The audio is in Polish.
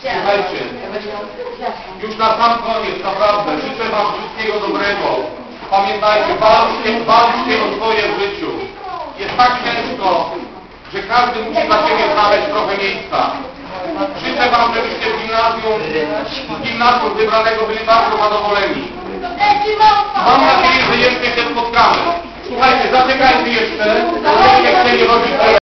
Słuchajcie, już na sam koniec, naprawdę, życzę wam wszystkiego dobrego. Pamiętajcie, walczcie o swoje w życiu. Jest tak ciężko, że każdy musi dla siebie znaleźć trochę miejsca. Życzę wam, żebyście z gimnazjum wybranego byli bardzo zadowoleni. Mam nadzieję, że jeszcze się spotkamy. Słuchajcie, zaczekajcie jeszcze, bo nie chcieli robić